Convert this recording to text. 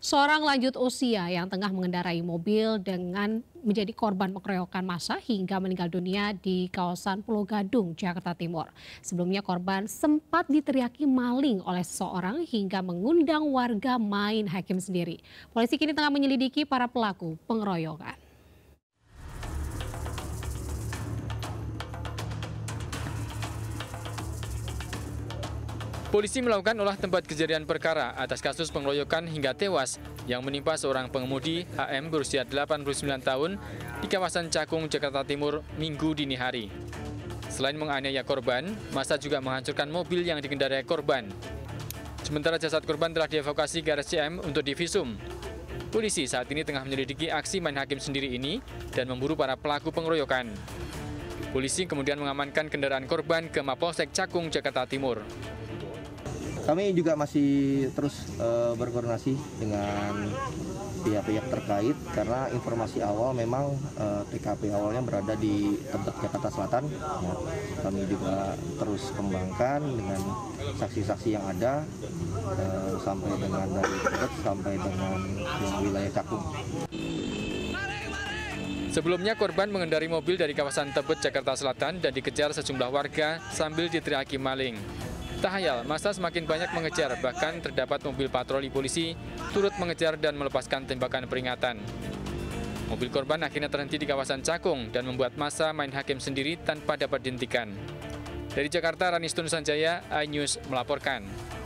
Seorang lanjut usia yang tengah mengendarai mobil dengan menjadi korban pengeroyokan massa hingga meninggal dunia di kawasan Pulau Gadung, Jakarta Timur. Sebelumnya korban sempat diteriaki maling oleh seseorang hingga mengundang warga main hakim sendiri. Polisi kini tengah menyelidiki para pelaku pengeroyokan. Polisi melakukan olah tempat kejadian perkara atas kasus pengeroyokan hingga tewas yang menimpa seorang pengemudi HM berusia 89 tahun di kawasan Cakung, Jakarta Timur, Minggu dini hari. Selain menganiaya korban, massa juga menghancurkan mobil yang dikendarai korban. Sementara jasad korban telah dievakuasi ke RSCM untuk divisum. Polisi saat ini tengah menyelidiki aksi main hakim sendiri ini dan memburu para pelaku pengeroyokan. Polisi kemudian mengamankan kendaraan korban ke Mapolsek Cakung, Jakarta Timur. Kami juga masih terus berkoordinasi dengan pihak-pihak terkait karena informasi awal memang TKP awalnya berada di Tebet, Jakarta Selatan. Ya, kami juga terus kembangkan dengan saksi-saksi yang ada sampai dengan dari Tebet sampai dengan wilayah Cakung. Sebelumnya korban mengendari mobil dari kawasan Tebet, Jakarta Selatan dan dikejar sejumlah warga sambil diteriaki maling. Tak hayal, massa semakin banyak mengejar, bahkan terdapat mobil patroli polisi turut mengejar dan melepaskan tembakan peringatan. Mobil korban akhirnya terhenti di kawasan Cakung dan membuat massa main hakim sendiri tanpa dapat dihentikan. Dari Jakarta, Ranistun Sanjaya, iNews melaporkan.